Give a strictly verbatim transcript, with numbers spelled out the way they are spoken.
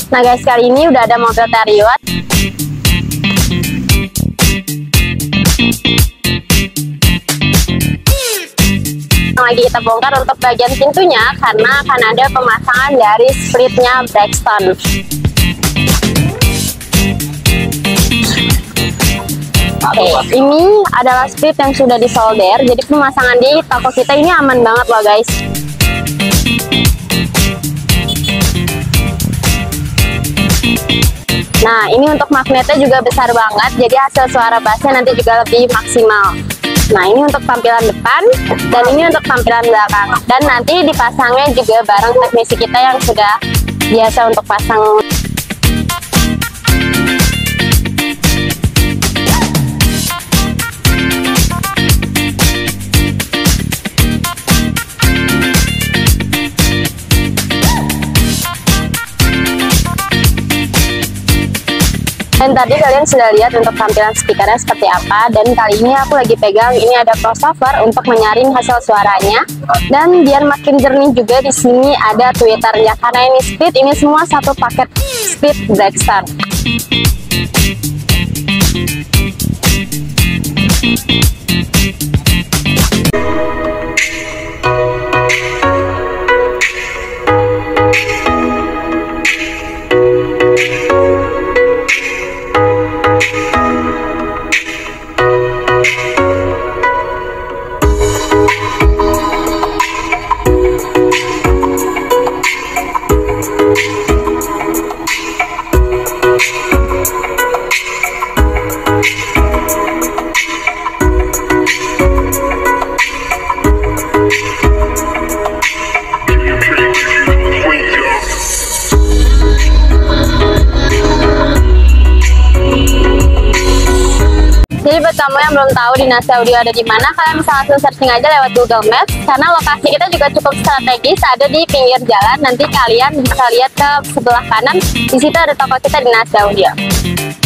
Nah guys, kali ini udah ada mobil Terios. Lagi kita bongkar untuk bagian pintunya karena akan ada pemasangan dari splitnya Braxton. Oke, ini adalah split yang sudah disolder, jadi pemasangan di toko kita ini aman banget loh guys. Nah, ini untuk magnetnya juga besar banget, jadi hasil suara bassnya nanti juga lebih maksimal. Nah, ini untuk tampilan depan, dan ini untuk tampilan belakang. Dan nanti dipasangnya juga bareng teknisi kita yang sudah biasa untuk pasang. Dan tadi kalian sudah lihat untuk tampilan speakernya seperti apa, dan kali ini aku lagi pegang ini ada crossover untuk menyaring hasil suaranya, dan biar makin jernih juga di sini ada tweeternya karena ini split, ini semua satu paket split Braxton. Jadi buat kamu yang belum tahu Dinasti Audio ada di mana, kalian bisa langsung searching aja lewat Google Maps karena lokasi kita juga cukup strategis, ada di pinggir jalan. Nanti kalian bisa lihat ke sebelah kanan, di situ ada toko kita Dinasti Audio.